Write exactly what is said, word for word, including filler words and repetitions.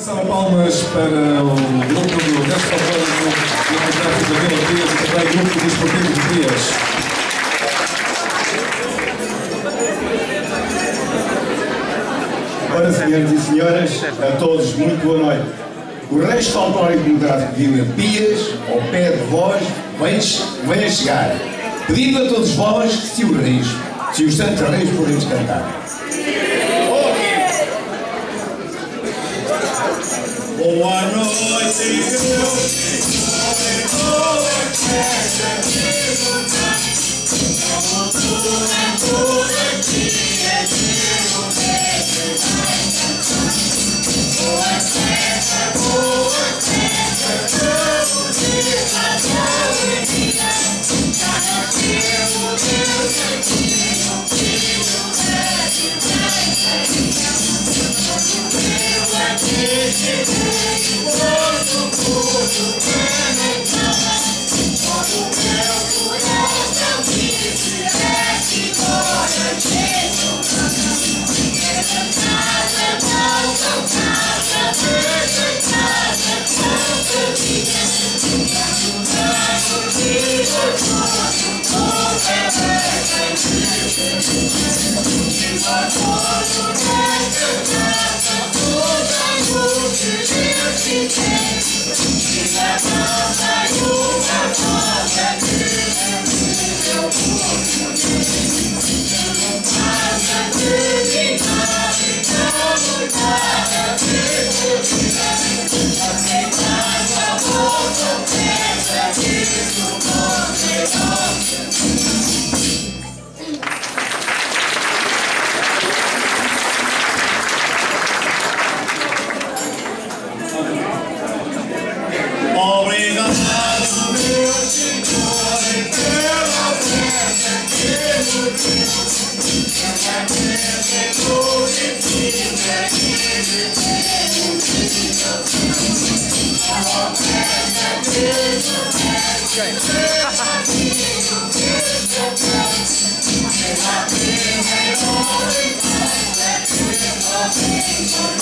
Salve palmas para o grupo do Restaurante do Tráfico da Vila Frias e também o grupo do Desportivo de Frias. Ora, senhoras e senhoras, a todos, muito boa noite. O Resto Autódromo Demográfico de Vila Frias, ao pé de vós, vem, vem a chegar. Pedindo a todos vós que se o reis, se os santos reis podemos cantar. Boa noite, Deus. Okay.